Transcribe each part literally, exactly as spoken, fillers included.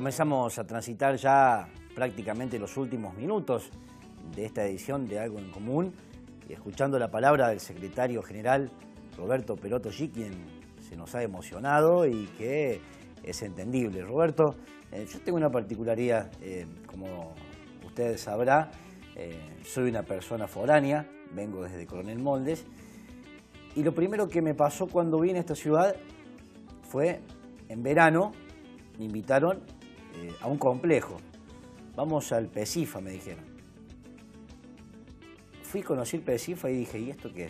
Comenzamos a transitar ya prácticamente los últimos minutos de esta edición de Algo en Común y escuchando la palabra del secretario general Roberto Perotto Gui, quien se nos ha emocionado y que es entendible. Roberto, eh, yo tengo una particularidad, eh, como usted sabrá, eh, soy una persona foránea, vengo desde Coronel Moldes, y lo primero que me pasó cuando vine a esta ciudad fue en verano, me invitaron eh, a un complejo. Vamos al PECIFA, me dijeron. Fui, conocí el PECIFA y dije, ¿y esto qué es?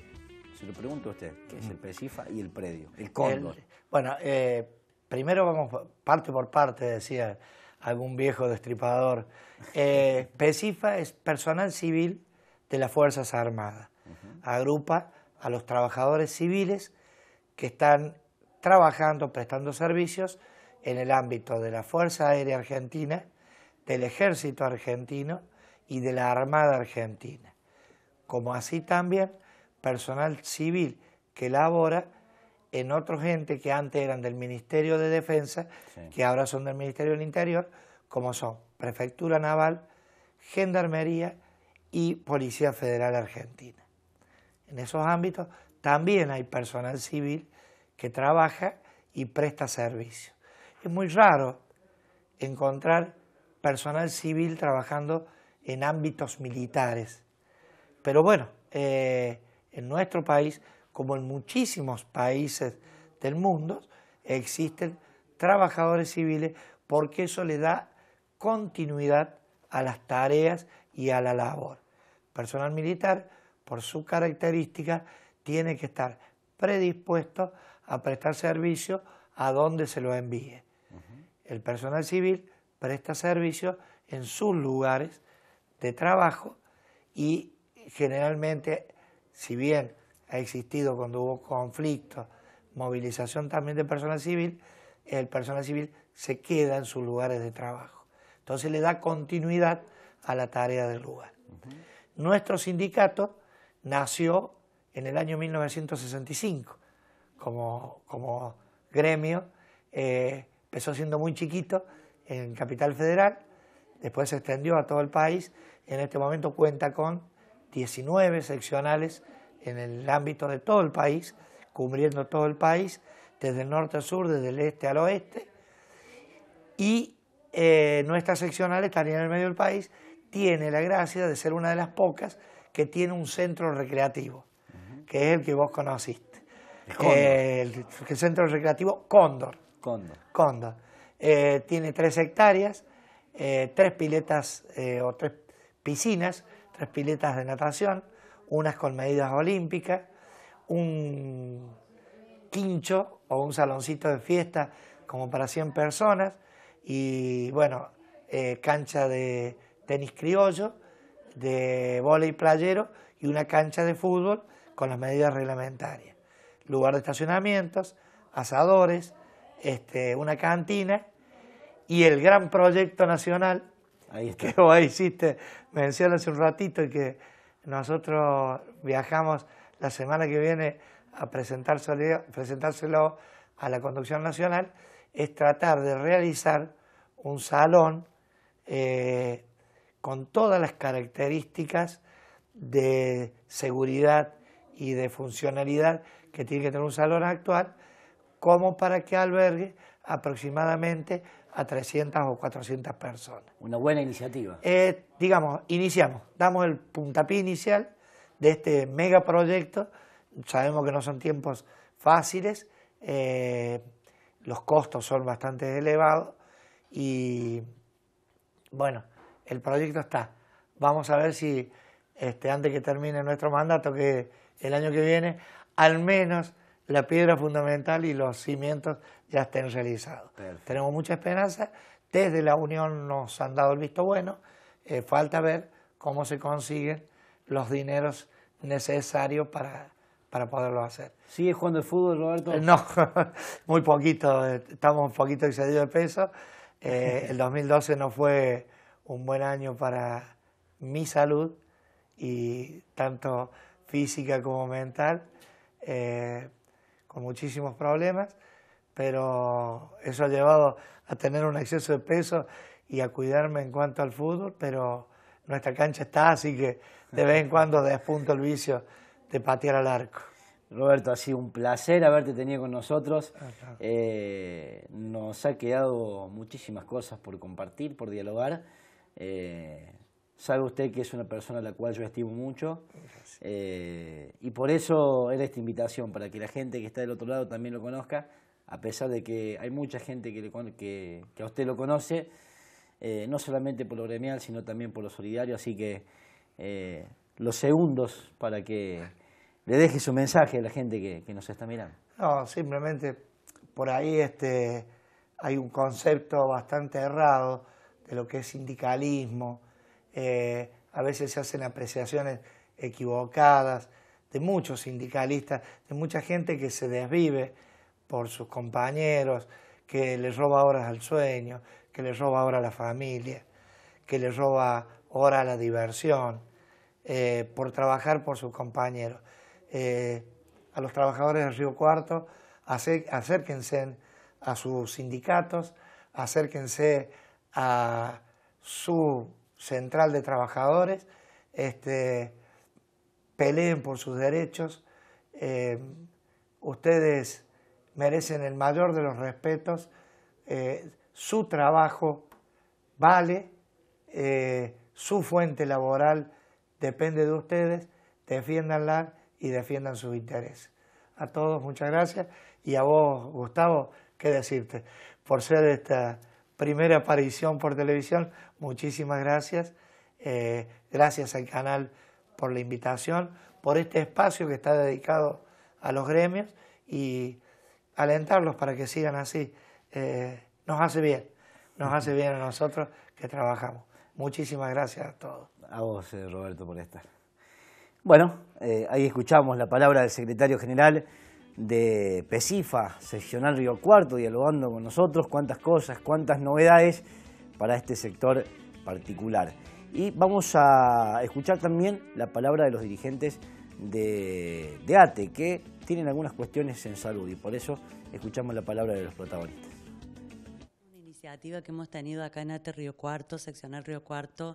Se lo pregunto a usted, ¿qué es el PECIFA y el predio? El Cóndor. El, bueno, eh, primero vamos parte por parte, decía algún viejo destripador. Eh, PECIFA es personal civil de las Fuerzas Armadas. Uh-huh. Agrupa a los trabajadores civiles que están trabajando, prestando servicios en el ámbito de la Fuerza Aérea Argentina, del Ejército Argentino y de la Armada Argentina, como así también personal civil que labora en otros entes que antes eran del Ministerio de Defensa, sí, que ahora son del Ministerio del Interior, como son Prefectura Naval, Gendarmería y Policía Federal Argentina. En esos ámbitos también hay personal civil que trabaja y presta servicio. Es muy raro encontrar personal civil trabajando en ámbitos militares, pero bueno, eh, en nuestro país, como en muchísimos países del mundo, existen trabajadores civiles porque eso le da continuidad a las tareas y a la labor. Personal militar, por su característica, tiene que estar predispuesto a prestar servicio a donde se lo envíe. Uh-huh. El personal civil presta servicio en sus lugares de trabajo y generalmente, si bien ha existido cuando hubo conflictos, movilización también de personal civil, el personal civil se queda en sus lugares de trabajo. Entonces le da continuidad a la tarea del lugar. Uh-huh. Nuestro sindicato nació en el año mil novecientos sesenta y cinco como, como gremio, eh, empezó siendo muy chiquito en Capital Federal, después se extendió a todo el país, en este momento cuenta con diecinueve seccionales en el ámbito de todo el país, cubriendo todo el país, desde el norte al sur, desde el este al oeste, y eh, nuestras seccionales, también en el medio del país, tiene la gracia de ser una de las pocas que tiene un centro recreativo, uh-huh, que es el que vos conociste. El, eh, el, el centro recreativo Cóndor. Cóndor. Cóndor. Eh, tiene tres hectáreas, eh, tres piletas eh, o tres piscinas, tres piletas de natación, unas con medidas olímpicas, un quincho o un saloncito de fiesta como para cien personas y, bueno, eh, cancha de tenis criollo, de vóley playero y una cancha de fútbol con las medidas reglamentarias. Lugar de estacionamientos, asadores, este, una cantina y el gran proyecto nacional Ahí que vos hiciste mención hace un ratito y que nosotros viajamos la semana que viene a presentárselo, presentárselo a la conducción nacional, es tratar de realizar un salón eh, con todas las características de seguridad y de funcionalidad que tiene que tener un salón actual, como para que albergue aproximadamente a trescientas o cuatrocientas personas. Una buena iniciativa. Eh, digamos, iniciamos, damos el puntapié inicial de este megaproyecto. Sabemos que no son tiempos fáciles, eh, los costos son bastante elevados y, bueno, el proyecto está. Vamos a ver si este, antes que termine nuestro mandato, que el año que viene, al menos la piedra fundamental y los cimientos ya estén realizados. Perfecto. Tenemos mucha esperanza, desde la Unión nos han dado el visto bueno, eh, falta ver cómo se consiguen los dineros necesarios para, para poderlo hacer. ¿Sigue jugando el fútbol, Roberto? Eh, no, muy poquito, estamos un poquito excedidos de peso. Eh, el dos mil doce no fue un buen año para mi salud, y tanto física como mental, eh, con muchísimos problemas, pero eso ha llevado a tener un exceso de peso y a cuidarme en cuanto al fútbol, pero nuestra cancha está, así que de vez en cuando despunto el vicio de patear al arco. Roberto, ha sido un placer haberte tenido con nosotros. Eh, nos ha quedado muchísimas cosas por compartir, por dialogar. Eh, sabe usted que es una persona a la cual yo estimo mucho. Eh, y por eso era esta invitación, para que la gente que está del otro lado también lo conozca, a pesar de que hay mucha gente que, le, que, que a usted lo conoce, eh, no solamente por lo gremial, sino también por lo solidario. Así que eh, los segundos para que le deje su mensaje a la gente que, que nos está mirando. No, simplemente por ahí este, hay un concepto bastante errado de lo que es sindicalismo. Eh, a veces se hacen apreciaciones equivocadas de muchos sindicalistas, de mucha gente que se desvive por sus compañeros, que les roba horas al sueño, que les roba horas a la familia, que les roba horas a la diversión, eh, por trabajar por sus compañeros. Eh, a los trabajadores del Río Cuarto, acérquense a sus sindicatos, acérquense a su central de trabajadores, este, peleen por sus derechos. Eh, ustedes merecen el mayor de los respetos, eh, su trabajo vale, eh, su fuente laboral depende de ustedes, defiéndanla y defiendan sus intereses. A todos muchas gracias, y a vos, Gustavo, qué decirte, por ser esta primera aparición por televisión, muchísimas gracias, eh, gracias al canal por la invitación, por este espacio que está dedicado a los gremios, y alentarlos para que sigan así. Eh, nos hace bien, nos hace bien a nosotros que trabajamos. Muchísimas gracias a todos. A vos, eh, Roberto, por estar. Bueno, eh, ahí escuchamos la palabra del secretario general de PESIFA, seccional Río Cuarto, dialogando con nosotros cuántas cosas, cuántas novedades para este sector particular. Y vamos a escuchar también la palabra de los dirigentes de, de ATE, que tienen algunas cuestiones en salud, y por eso escuchamos la palabra de los protagonistas. Una iniciativa que hemos tenido acá en ATE Río Cuarto, seccional Río Cuarto,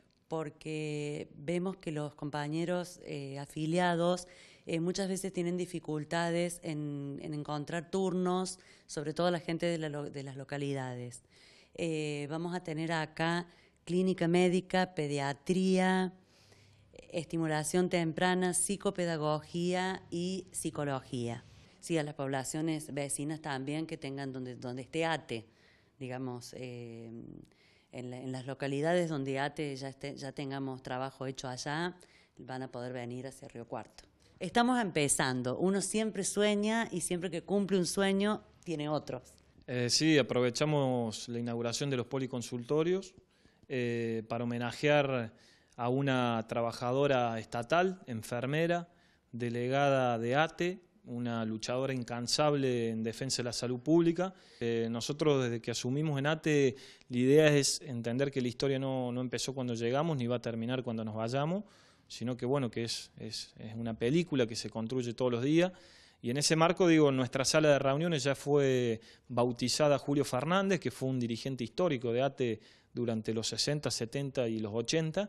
porque vemos que los compañeros eh, afiliados eh, muchas veces tienen dificultades en, en encontrar turnos, sobre todo la gente de, la, de las localidades. Eh, vamos a tener acá clínica médica, pediatría, estimulación temprana, psicopedagogía y psicología. Sí, a las poblaciones vecinas también que tengan donde, donde esté ATE, digamos, eh, En, la, en las localidades donde ATE ya, esté, ya tengamos trabajo hecho allá, van a poder venir hacia Río Cuarto. Estamos empezando, uno siempre sueña y siempre que cumple un sueño tiene otros. Eh, sí, aprovechamos la inauguración de los policonsultorios eh, para homenajear a una trabajadora estatal, enfermera, delegada de ATE, una luchadora incansable en defensa de la salud pública. Eh, nosotros desde que asumimos en ATE, la idea es entender que la historia no, no empezó cuando llegamos ni va a terminar cuando nos vayamos, sino que bueno, que es, es, es una película que se construye todos los días. Y en ese marco, digo, nuestra sala de reuniones ya fue bautizada Julio Fernández, que fue un dirigente histórico de ATE durante los sesenta, setenta y los ochenta.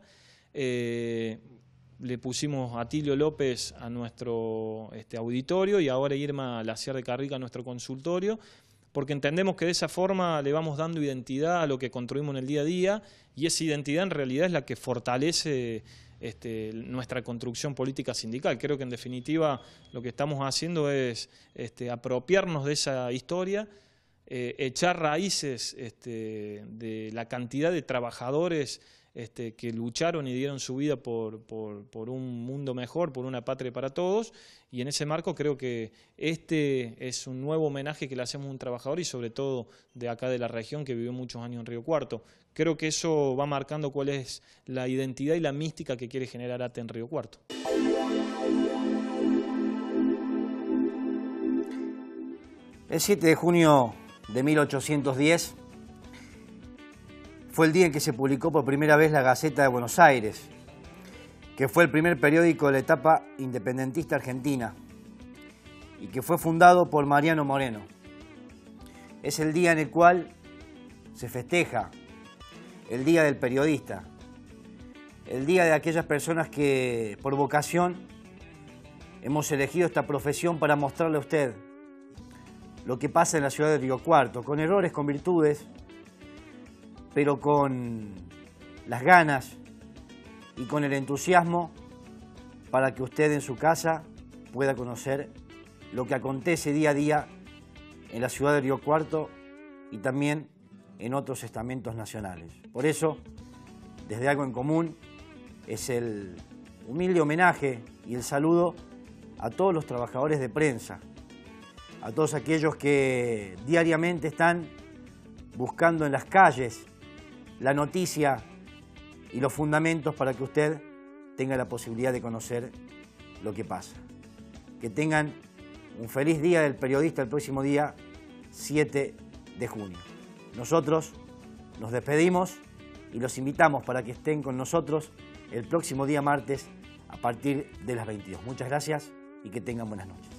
Eh, Le pusimos a Atilio López a nuestro este, auditorio y ahora Irma Laciar de Carrica a nuestro consultorio, porque entendemos que de esa forma le vamos dando identidad a lo que construimos en el día a día, y esa identidad en realidad es la que fortalece este, nuestra construcción política sindical. Creo que en definitiva lo que estamos haciendo es este, apropiarnos de esa historia, eh, echar raíces este, de la cantidad de trabajadores Este, que lucharon y dieron su vida por, por, por un mundo mejor, por una patria para todos, y en ese marco creo que este es un nuevo homenaje que le hacemos a un trabajador y sobre todo de acá de la región que vivió muchos años en Río Cuarto. Creo que eso va marcando cuál es la identidad y la mística que quiere generar ATE en Río Cuarto. El siete de junio de mil ochocientos diez fue el día en que se publicó por primera vez la Gaceta de Buenos Aires, que fue el primer periódico de la etapa independentista argentina y que fue fundado por Mariano Moreno. Es el día en el cual se festeja el Día del Periodista, el día de aquellas personas que por vocación hemos elegido esta profesión para mostrarle a usted lo que pasa en la ciudad de Río Cuarto, con errores, con virtudes, pero con las ganas y con el entusiasmo para que usted en su casa pueda conocer lo que acontece día a día en la ciudad de Río Cuarto y también en otros estamentos nacionales. Por eso, desde Algo en Común, es el humilde homenaje y el saludo a todos los trabajadores de prensa, a todos aquellos que diariamente están buscando en las calles la noticia y los fundamentos para que usted tenga la posibilidad de conocer lo que pasa. Que tengan un feliz Día del Periodista el próximo día siete de junio. Nosotros nos despedimos y los invitamos para que estén con nosotros el próximo día martes a partir de las veintidós. Muchas gracias y que tengan buenas noches.